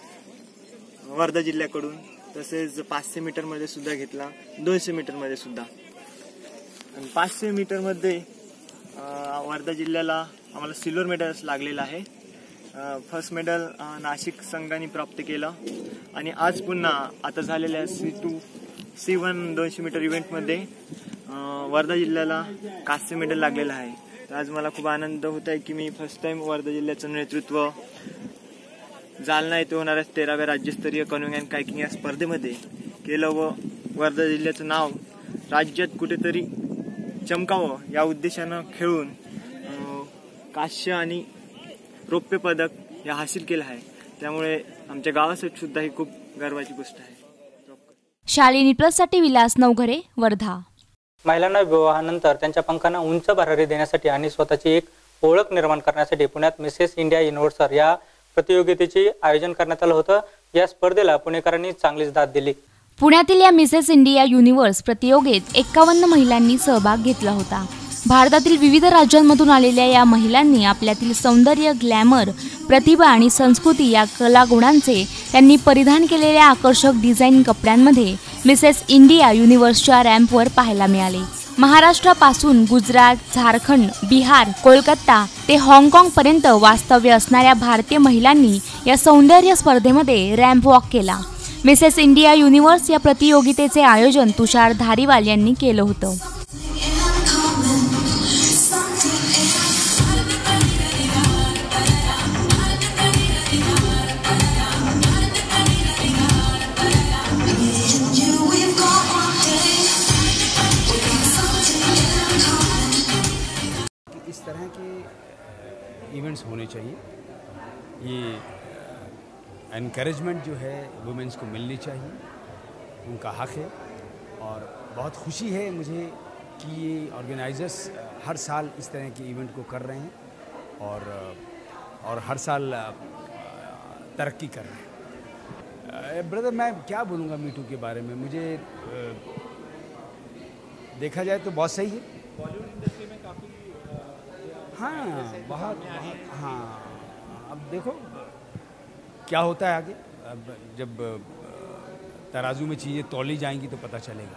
वर्धा जिल्ह्याकडून, तसेच 500 मीटरमध्ये सुद्धा घेतला, 200 मीटरमध्ये सुद्धा। आणि 500 मीटरमध्ये वर्धा जिल्ह्याला आम्हाला सिल्वर मेडल लागलेलं आहे। फर्स्ट मेडल नाशिक संघाने प्राप्त केलं आणि आज पुन्हा आता झालेल्या C1 200 मीटर इव्हेंटमध्ये वर्धा जिल्ह्याला कांस्य मेडल लागलेलं आहे। तर आज मला खूप आनंद होत आहे की मी फर्स्ट टाइम वर्धा जिल्ह्याचं नेतृत्व जालना येथे होणाऱ्या 13व्या राज्यस्तरीय कॅनोईंग अँड कायाकिंग या स्पर्धेमध्ये केलं व वर्धा जिल्ह्याचं नाव राज्यात कुठेतरी चमकावं या उद्देशानं खेळून कांस्य आणि रौप्य पदक हे हासिल केलं आहे। त्यामुळे आमच्या गावासाठी सुद्धा ही खूप गर्वाची गोष्ट आहे। शालिनी प्लससाठी विलास नवघरे, वर्धा। महिलांना विवाहानंतर त्यांच्या पंखांना उंच भरारी देण्यासाठी आणि स्वतःची एक ओळख निर्माण करण्यासाठी पुण्यात मिसेस इंडिया युनिव्हर्स या प्रतियोगितेचे आयोजन करण्यात आलं होतं। या स्पर्धेला पुणेकरांनी चांगलीच दाद दिली। पुण्यातील या मिसेस इंडिया युनिव्हर्स प्रतियोगितेत 51 महिलांनी सहभाग घेतला होता। भारतातील विविध राज्यांमधून आलेल्या या महिलांनी आपल्यातील सौंदर्य, ग्लॅमर, प्रतिभा आणि संस्कृती या कलागुणांचे त्यांनी परिधान केलेल्या आकर्षक डिझाईन कपड्यांमध्ये मिसेस इंडिया युनिव्हर्सच्या रॅम्पवर पाहायला मिळाले। महाराष्ट्रापासून गुजरात, झारखंड, बिहार, कोलकाता ते हाँगकाँग पर्यंत वास्तव्य असणाऱ्या भारतीय महिलांनी या सौंदर्य स्पर्धेमध्ये रॅम्प वॉक केला। मिसेस इंडिया युनिव्हर्स या प्रतियोगितेचे आयोजन तुषार धारीवाल यांनी केलं होतं। इस तरह के इवेंट्स होने चाहिए। ये एनकरेजमेंट जो है वुमेन्स को मिलनी चाहिए, उनका हक है। और बहुत खुशी है मुझे कि ये ऑर्गेनाइजर्स हर साल इस तरह के इवेंट को कर रहे हैं और हर साल तरक्की कर रहे हैं। ब्रदर, मैं क्या बोलूँगा मीटू के बारे में। मुझे देखा जाए तो बहुत सही है। बॉलीवुड इंडस्ट्री में काफ़ी बहुत हाँ। अब देखो क्या होता है आगे। अब जब तराजू में चीज़ें तौली जाएंगी तो पता चलेगा।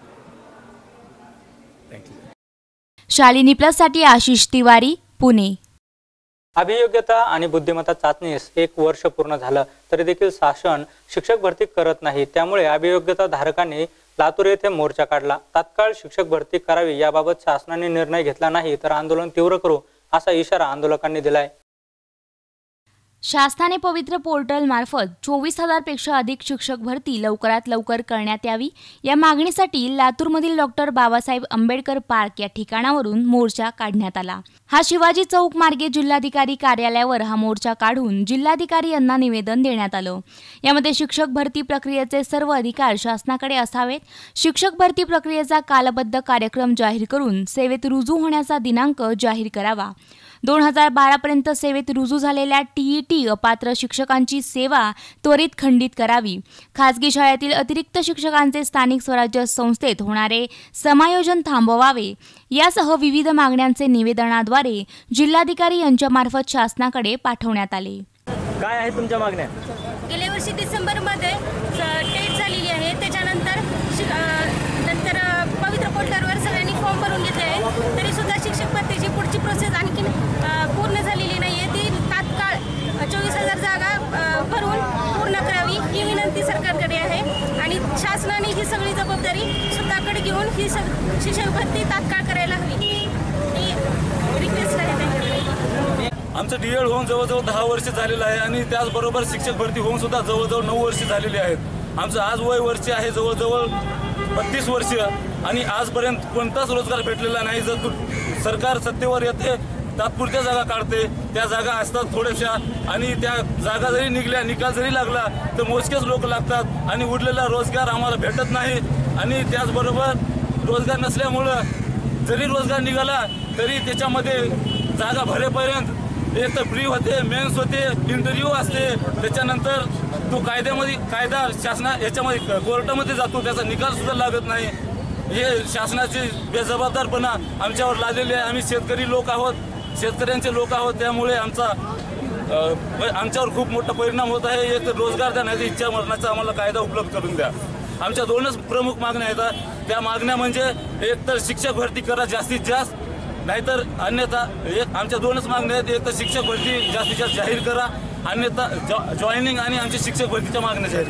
Thank you. शालिनी प्लससाठी आशिष तिवारी, पुणे। अभियोग्यता आणि बुद्धिमत्ता चाचणीस 1 वर्ष पूर्ण झालं तरी देखील शासन शिक्षक भरती करत नाही। त्यामुळे अभियोग्यता धारकांनी लातूर येथे मोर्चा काढला। तात्काळ शिक्षक भरती करावी याबाबत शासनाने निर्णय घेतला नाही तर आंदोलन तीव्र करू असा इशारा आंदोलकांनी दिलाय। शासनाने पवित्र पोर्टल मार्फत 24,000 पेक्षा अधिक शिक्षक भरती लवकरात लवकर करण्यात यावी या मागणीसाठी लातूरमधील डॉक्टर बाबासाहेब आंबेडकर पार्क या ठिकाणावरून मोर्चा काढण्यात आला। हा शिवाजी चौक मार्गे जिल्हाधिकारी कार्यालयावर हा मोर्चा काढून जिल्हाधिकारी यांना निवेदन देण्यात आलं। यामध्ये शिक्षक भरती प्रक्रियेचे सर्व अधिकार शासनाकडे असावेत, शिक्षक भरती प्रक्रियेचा कालबद्ध कार्यक्रम जाहीर करून सेवेत रुजू होण्याचा दिनांक जाहीर करावा, 2012 पर्यंत सेवेत रुजू झालेल्या TET अपात्र शिक्षकांची सेवा त्वरित खंडित करावी. खासगी शाळेतील अतिरिक्त शिक्षकांचे स्थानिक स्वराज्य संस्थेत होणारे समायोजन थांबवावे यासह विविध मागण्यांचे निवेदनाद्वारे जिल्हाधिकारी यांच्यामार्फत शासनाकडे पाठवण्यात आले. काय आहे तुमच्या मागण्या? गेल्या वर्षी डिसेंबरमध्ये टेट झालेली आहे. त्याच्यानंतर पवित्र पोर्टलवर सगळ्यांनी फॉर्म भरून घेतले आहे. तरी सुद्धा शिक्षक भरतीची पुढची प्रोसेस आणखी पूर्ण झालेली नाही आहे. ती तात्काळ 24,000 जागा भरून पूर्ण करावी ही विनंती सरकारकडे आहे. आणि शासनाने ही सगळी जबाबदारी स्वतःकडे घेऊन ही शिक्षक भरती तात्काळ करायला हवी ही रिक्वेस्ट आहे त्यांच्याकडे. आमचं DED होऊन जवळजवळ 10 वर्ष झालेलं आहे आणि त्याचबरोबर शिक्षक भरती होऊन सुद्धा जवळजवळ 9 वर्ष झालेली आहेत. आमचं आज वय वर्ष आहे जवळजवळ 32 वर्ष आणि आजपर्यंत कोणताच रोजगार भेटलेला नाही. जर सरकार सत्तेवर येते तात्पुरत्या जागा काढते, त्या जागा असतात थोड्याशा आणि त्या जागा जरी निकाल जरी लागला तर मोजकेच लोक लागतात आणि उरलेला रोजगार आम्हाला भेटत नाही. आणि त्याचबरोबर रोजगार नसल्यामुळं जरी रोजगार निघाला तरी त्याच्यामध्ये जागा भरेपर्यंत एक तर प्री होते, मेन्स होते, इंटरव्ह्यू असते, त्याच्यानंतर तो कायदा शासना याच्यामध्ये कोर्टामध्ये जातो, त्याचा निकाल सुद्धा लागत नाही. हे शासनाची बेजबाबदारपणा आमच्यावर लादलेली आहे. आम्ही शेतकरी लोक आहोत, शेतकऱ्यांचे लोक आहोत, त्यामुळे आमच्यावर खूप मोठा परिणाम होत आहे. एक तर रोजगार द्या, नाही इच्छा मरणाचा आम्हाला कायदा उपलब्ध करून द्या. आमच्या 2च प्रमुख मागण्या आहेत. त्या मागण्या म्हणजे एक तर शिक्षक भरती करा जास्तीत जास्त, नाहीतर अन्यथा आमच्या 2च मागण्या आहेत. एक तर शिक्षक भरती जास्तीत जास्त जाहीर करा, अन्यथा जॉईनिंग आणि आमच्या शिक्षक भरतीच्या मागण्या जाहीर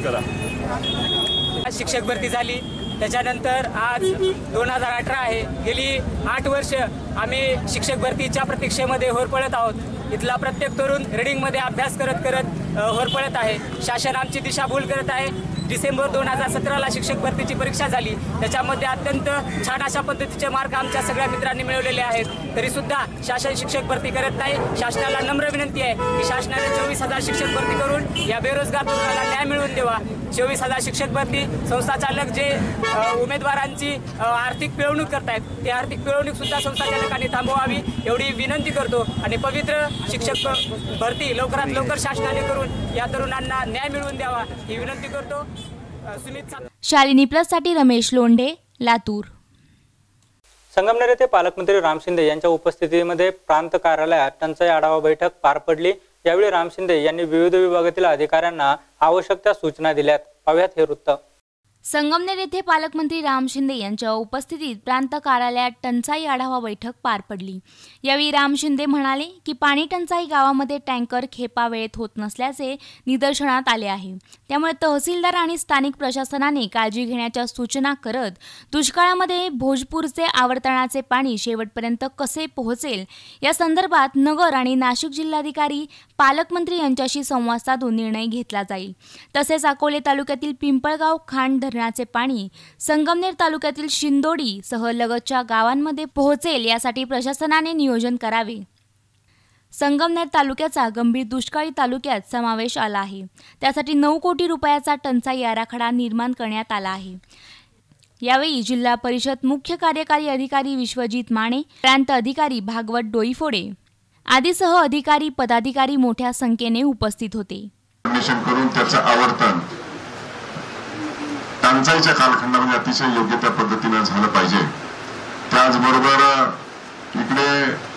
करा. शिक्षक भरती झाली त्याच्यानंतर आज 2018 आहे. गेली 8 वर्ष आम्ही शिक्षक भरतीच्या प्रतीक्षेमध्ये होरपळत आहोत. इथला प्रत्येक तरुण रीडिंगमध्ये अभ्यास करत होरपळत आहे. शासन आमची दिशाभूल करत आहे. डिसेंबर 2017ला शिक्षक भरतीची परीक्षा झाली. त्याच्यामध्ये अत्यंत छान अशा पद्धतीचे मार्क आमच्या सगळ्या मित्रांनी मिळवलेले आहेत. तरीसुद्धा शासन शिक्षक भरती करत नाही. शासनाला नम्र विनंती आहे की शासनाने 24,000 शिक्षक भरती करून या बेरोजगार तरुणाला न्याय मिळवून देवा. 24,000 शिक्षक भरती संस्थाचालक जे उमेदवारांची आर्थिक पिळवणूक करतायत ती आर्थिक पिळवणूक सुद्धा संस्थाचालकांनी थांबवावी एवढी विनंती करतो. आणि पवित्र शिक्षक भरती लवकरात लवकर शासनाने करून या तरुणांना न्याय मिळवून द्यावा ही विनंती करतो. शालिनी प्लससाठी रमेश लोंढे, लातूर. संगमनेर येथे पालकमंत्री राम शिंदे यांच्या उपस्थितीमध्ये प्रांत कार्यालयात टंचाई आढावा बैठक पार पडली. यावेळी राम शिंदे यांनी विविध विभागातील अधिकाऱ्यांना आवश्यक त्या सूचना दिल्यात. पाहूयात हे वृत्त. संगमनेर येथे पालकमंत्री राम शिंदे यांच्या उपस्थितीत प्रांत कार्यालयात टंचाई आढावा बैठक पार पडली. यावेळी राम शिंदे म्हणाले की पाणी टंचाई गावामध्ये टँकर खेपा वेळेत होत नसल्याचे निदर्शनात आले आहे. त्यामुळे तहसीलदार आणि स्थानिक प्रशासनाने काळजी घेण्याच्या सूचना करत दुष्काळामध्ये भोजपूरचे आवर्तनाचे पाणी शेवटपर्यंत कसे पोहोचेल या संदर्भात नगर आणि नाशिक जिल्हाधिकारी पालकमंत्री यांच्याशी संवाद साधून निर्णय घेतला जाईल. तसेच अकोले तालुक्यातील पिंपळगाव खांड धरणाचे पाणी संगमनेर तालुक्यातील शिंदोडी सह लगतच्या गावांमध्ये पोहोचेल यासाठी प्रशासनाने नियोजन करावे. संगमनेर तालुक्याचा गंभीर दुष्काळी तालुक्यात समावेश आला आहे. त्यासाठी 9 कोटी रुपयाचा टंचाई आराखडा निर्माण करण्यात आला आहे. यावेळी जिल्हा परिषद मुख्य कार्यकारी अधिकारी विश्वजित माने, प्रांत अधिकारी भागवत डोईफोडे आदीसह अधिकारी पदाधिकारी मोठ्या संख्येने उपस्थित होते. करून त्याचं आवर्तन टंचाईच्या कालखंडामध्ये अतिशय योग्य त्या पद्धतीने झालं पाहिजे. त्याचबरोबर इकडे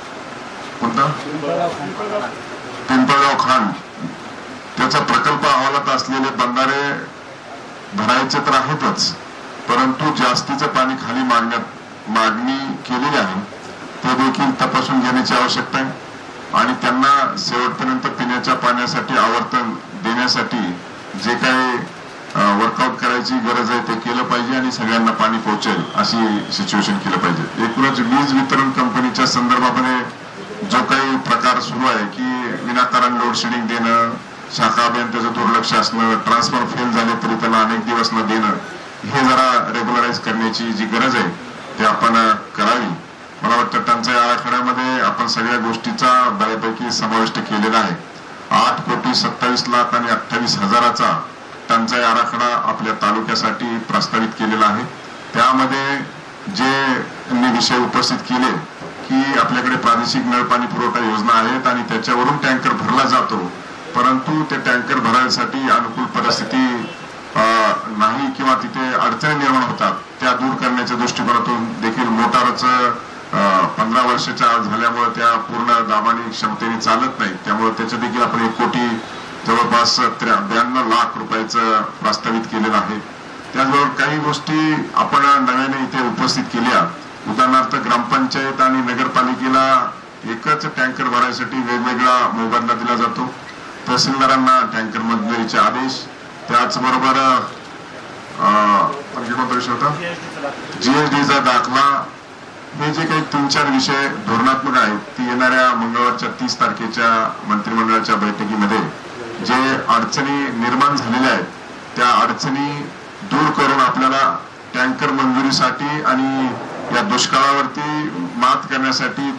पिंपळगाव खांड त्याचा प्रकल्प अहवालात असलेले बंधारे भरायचे तर आहेतच, परंतु जास्तीचं पाणी खाली मागणी केलेली आहे ते देखील तपासून घेण्याची आवश्यकता आहे. आणि त्यांना शेवटपर्यंत पिण्याच्या पाण्यासाठी आवर्तन देण्यासाठी जे काही वर्कआउट करायची गरज आहे ते केलं पाहिजे आणि सगळ्यांना पाणी पोहोचेल अशी सिच्युएशन केलं पाहिजे. एकूणच वीज वितरण कंपनीच्या संदर्भामध्ये जो काही प्रकार सुरू आहे की विनाकारण लोडशेडिंग देणं, शाखा अभियंत्याचं दुर्लक्ष असणं, ट्रान्सफर फेल झाले तरी त्याला अनेक दिवस न देणं, हे जरा रेग्युलराईज करण्याची जी गरज आहे ते आपण करावी. मला वाटतं टंचाई आराखड्यामध्ये आपण सगळ्या गोष्टीचा बऱ्यापैकी समाविष्ट केलेला आहे. 8,27,00,000 आणि 28,000चा टंचाई आराखडा आपल्या तालुक्यासाठी प्रस्तावित केलेला आहे. त्यामध्ये जे विषय उपस्थित केले की आपल्याकडे प्रादेशिक नळ पाणी पुरवठा योजना आहेत आणि त्याच्यावरून टँकर भरला जातो, परंतु ते टँकर भरण्यासाठी अनुकूल परिस्थिती नाही किंवा तिथे अडचणी निर्माण होतात, त्या दूर करण्याच्या दृष्टिकोनातून देखील मोटारचं 15 वर्षाच्या झाल्यामुळे त्या पूर्ण दाबाने क्षमतेने चालत नाही, त्यामुळे त्याच्या देखील आपण 1 कोटी जवळपास 92 लाख रुपयाचं प्रस्तावित केलेलं आहे. त्याचबरोबर काही गोष्टी आपण नव्याने इथे उपस्थित केल्या. उदाहरणार्थ ग्रामपंचायत आणि नगरपालिकेला एकच टँकर भरायसाठी वेगवेगळा मोबदला दिला जातो, तहसीलदारांना टँकर मंजुरीचे आदेश, त्याचबरोबर विषय होता GSTचा दाखला. हे जे काही 3-4 विषय धोरणात्मक आहेत ती येणाऱ्या मंगळवारच्या 30 तारखेच्या मंत्रिमंडळाच्या बैठकीमध्ये जे अडचणी निर्माण झालेल्या आहेत त्या अडचणी दूर करून आपल्याला टँकर मंजुरीसाठी आणि या दुष्काळावरती मात करण्यासाठी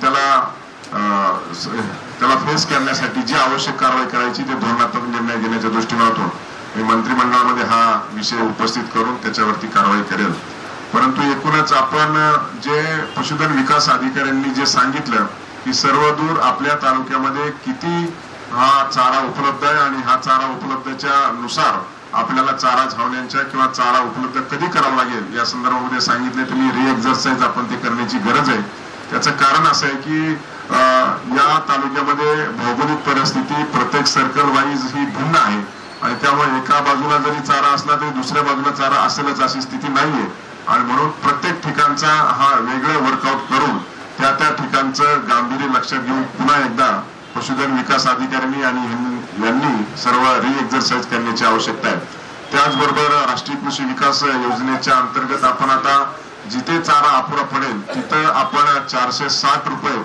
त्याला फेस करण्यासाठी जी आवश्यक कारवाई करायची ते धोरणात्मक निर्णय घेण्याच्या दृष्टिकोनातून मी मंत्रिमंडळामध्ये हा विषय उपस्थित करून त्याच्यावरती कारवाई करेल. परंतु एकूणच आपण जे पशुधन विकास अधिकाऱ्यांनी जे सांगितलं की सर्वदूर आपल्या तालुक्यामध्ये किती हा चारा उपलब्ध आहे आणि हा चारा उपलब्धच्या नुसार आपल्याला चारा छावण्यांच्या किंवा चारा उपलब्ध कधी करावा लागेल या संदर्भामध्ये सांगितले. तुम्ही री-एक्झरसाइज आपण ते करण्याची गरज आहे. त्याचं कारण असं आहे की या तालुक्यामध्ये भौगोलिक परिस्थिती प्रत्येक सर्कल वाईज ही भिन्न आहे आणि त्यामुळे एका बाजूला जरी चारा असला तरी दुसऱ्या बाजूला चारा असेलच अशी स्थिती नाहीये आणि म्हणून प्रत्येक ठिकाणचा हा वेगळं वर्कआउट करून त्या ठिकाणचं गांभीर्य लक्षात घेऊन पुन्हा एकदा पशुधन विकास अधिकाऱ्यांनी आणि यांनी सर्व री-एक्झरसाइज करण्याची आवश्यकता आहे. त्याचबरोबर राष्ट्रीय कृषी विकास योजनेच्या अंतर्गत आपण आता जिथे चारा अपुरा पडेल तिथं आपण 460 रुपये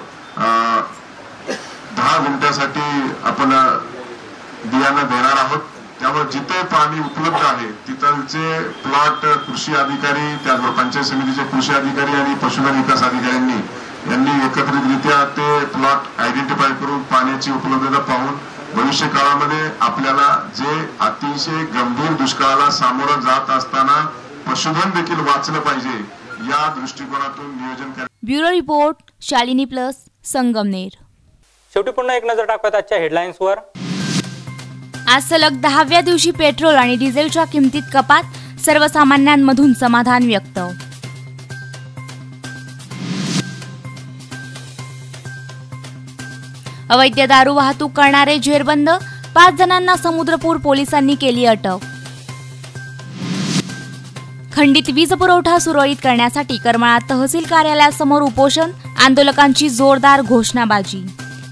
10 गुंठ्यासाठी आपण बियाणं देणार आहोत. त्यामुळे जिथे पाणी उपलब्ध आहे तिथलचे प्लॉट कृषी अधिकारी, त्याचबरोबर पंचायत समितीचे कृषी अधिकारी आणि पशुधन विकास अधिकाऱ्यांनी यांनी एकत्रितरित्या ते प्लॉट आयडेंटिफाय करून पाण्याची उपलब्धता पाहून भविष्य काळामध्ये आपल्याला जे अतिशय गंभीर दुष्काळाला सामोरं जात असताना पशुधन देखील वाचलं पाहिजे या दृष्टिकोनातून नियोजन करा. Bureau report, Shalini plus, Sangamner. शेवटी पुन्हा एक नजर टाकूयात आजच्या हेडलाईन्सवर. आज सलग 10व्या दिवशी पेट्रोल आणि डिझेलच्या किमतीत कपात, सर्वसामान्यांमधून समाधान व्यक्त. अवैध दारू वाहतूक करणारे जेरबंद, 5 जणांना समुद्रपूर पोलिसांनी केली अटक. खंडित वीज पुरवठा सुरळीत करण्यासाठी करमाळा तहसील कार्यालयासमोर उपोषण, आंदोलकांची जोरदार घोषणाबाजी.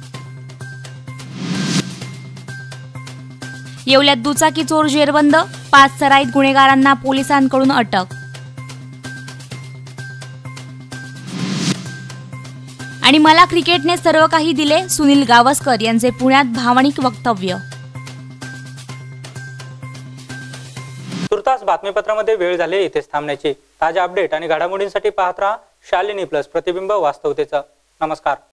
येवल्यात दुचाकी चोर जेरबंद, 5 सराईत गुन्हेगारांना पोलिसांकडून अटक. आणि मला क्रिकेटने सर्व काही दिले, सुनील गावस्कर यांचे पुण्यात भावनिक वक्तव्य. तुर्तास बातमीपत्रामध्ये वेळ झाली इथेच थांबण्याची. ताज्या अपडेट आणि घडामोडींसाठी पाहत राहा शालिनी प्लस, प्रतिबिंब वास्तवतेचं. नमस्कार.